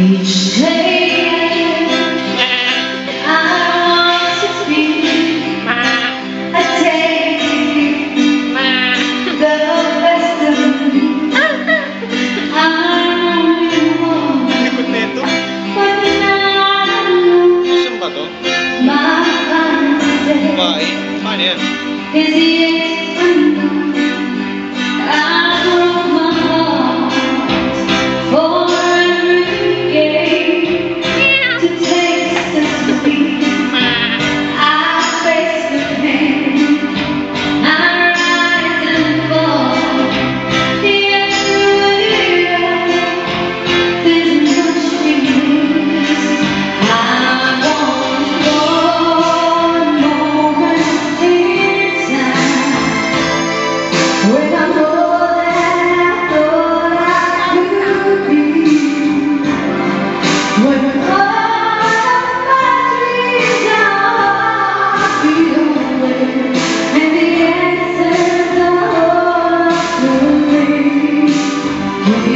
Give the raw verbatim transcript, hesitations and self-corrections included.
Each day I want to be a day, the best of me. I only want, but now I know my finest day is yet unknown. I broke my heart for every game to taste the sweet. I face the pain, I rise and fall. Yet there's much we lose. I want one moment in time when I'm all that I thought I could be. When all of my dreams are feel away and the answers are all up to me.